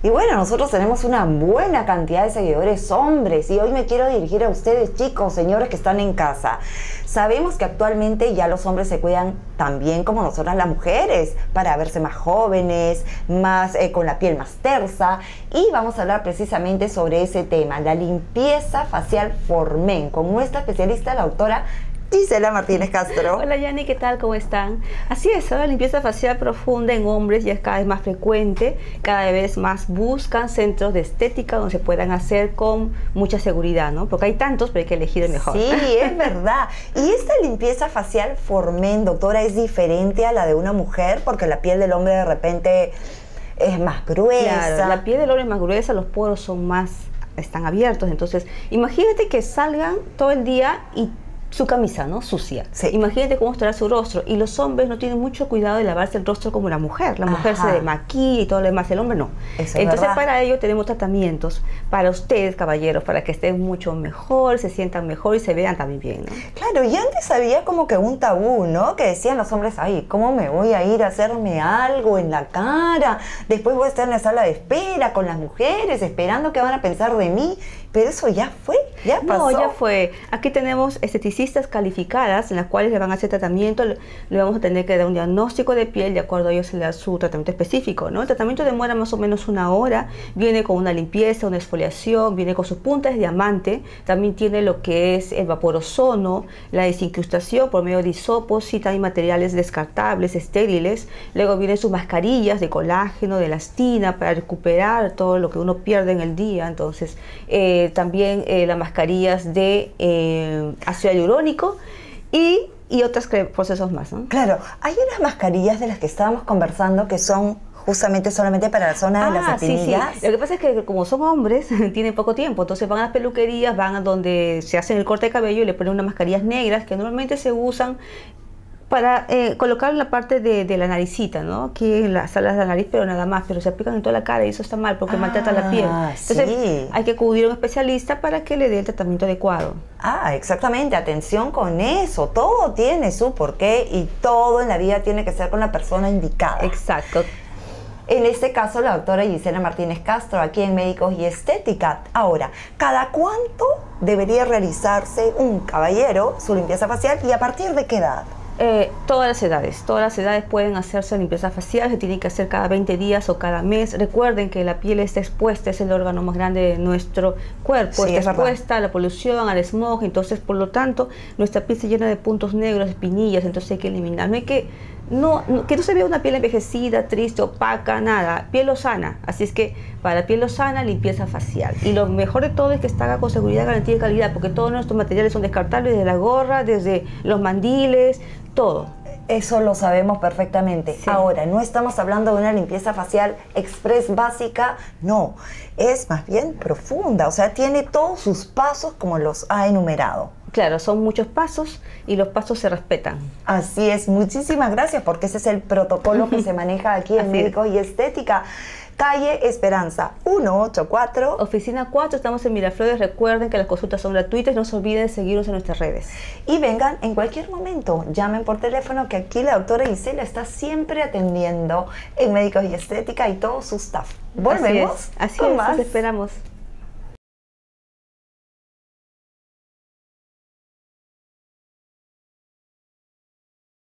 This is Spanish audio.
Y bueno, nosotros tenemos una buena cantidad de seguidores hombres y hoy me quiero dirigir a ustedes, chicos, señores que están en casa. Sabemos que actualmente ya los hombres se cuidan también como nosotras las mujeres para verse más jóvenes, más con la piel más tersa, y vamos a hablar precisamente sobre ese tema, la limpieza facial for men, con nuestra especialista, la doctora Gisela Martínez Castro. Hola Yani, ¿qué tal? ¿Cómo están? Así es, la limpieza facial profunda en hombres ya es cada vez más frecuente, cada vez más buscan centros de estética donde se puedan hacer con mucha seguridad, ¿no? Porque hay tantos, pero hay que elegir el mejor. Sí, es verdad. Y esta limpieza facial for men, doctora, es diferente a la de una mujer, porque la piel del hombre de repente es más gruesa. Claro, la piel del hombre es más gruesa, los poros están abiertos, entonces imagínate que salgan todo el día y su camisa, ¿no? Sucia. Sí. Imagínate cómo estará su rostro. Y los hombres no tienen mucho cuidado de lavarse el rostro como la mujer. La mujer se desmaquilla y todo lo demás, el hombre no. Eso Entonces para ello tenemos tratamientos para ustedes, caballeros, para que estén mucho mejor, se sientan mejor y se vean también bien, ¿no? Claro, y antes había como que un tabú, ¿no? Que decían los hombres, ay, ¿cómo me voy a ir a hacerme algo en la cara? Después voy a estar en la sala de espera con las mujeres, esperando qué van a pensar de mí. Pero eso ya fue, ya pasó. No, ya fue. Aquí tenemos esteticistas calificadas en las cuales le van a hacer tratamiento, le vamos a tener que dar un diagnóstico de piel, de acuerdo a ellos se le da su tratamiento específico, ¿no? El tratamiento demora más o menos 1 hora, viene con una limpieza, una exfoliación, viene con sus puntas de diamante, también tiene lo que es el vapor ozono, la desincrustación por medio de hisopos y también materiales descartables, estériles, luego vienen sus mascarillas de colágeno, de elastina, para recuperar todo lo que uno pierde en el día, entonces también las mascarillas de ácido hialurónico y otros procesos más, ¿no? Claro, hay unas mascarillas de las que estábamos conversando que son justamente solamente para la zona de las espinillas. Sí. Lo que pasa es que como son hombres, tienen poco tiempo, entonces van a las peluquerías, van a donde se hacen el corte de cabello y le ponen unas mascarillas negras que normalmente se usan para colocar en la parte de la naricita, ¿no? Aquí en las salas de la nariz, pero nada más, pero se aplican en toda la cara y eso está mal porque maltrata la piel. Entonces hay que acudir a un especialista para que le dé el tratamiento adecuado. Exactamente, atención con eso, todo tiene su porqué y todo en la vida tiene que ser con la persona indicada. Exacto. En este caso, la doctora Gisela Martínez Castro, aquí en Médicos y Estética. Ahora, ¿cada cuánto debería realizarse un caballero su limpieza facial y a partir de qué edad? Todas las edades pueden hacerse limpieza facial, se tiene que hacer cada 20 días o cada mes. Recuerden que la piel está expuesta, es el órgano más grande de nuestro cuerpo, está expuesta a la polución, al smog, entonces por lo tanto nuestra piel se llena de puntos negros, espinillas, entonces hay que eliminar. Que no se vea una piel envejecida, triste, opaca, nada, piel lozana. Así es que para piel lozana, limpieza facial. Y lo mejor de todo es que está con seguridad, garantía y calidad, porque todos nuestros materiales son descartables, desde la gorra, desde los mandiles, todo. Eso lo sabemos perfectamente. Sí. Ahora, no estamos hablando de una limpieza facial express básica, no. Es más bien profunda, o sea, tiene todos sus pasos como los ha enumerado. Claro, son muchos pasos y los pasos se respetan. Así es, muchísimas gracias porque ese es el protocolo que se maneja aquí en Médicos y Estética. Calle Esperanza, 184. Oficina 4, estamos en Miraflores. Recuerden que las consultas son gratuitas. No se olviden de seguirnos en nuestras redes. Y vengan en cualquier momento. Llamen por teléfono que aquí la doctora Gisela está siempre atendiendo en Médicos y Estética y todo su staff. Volvemos. Así es, los esperamos.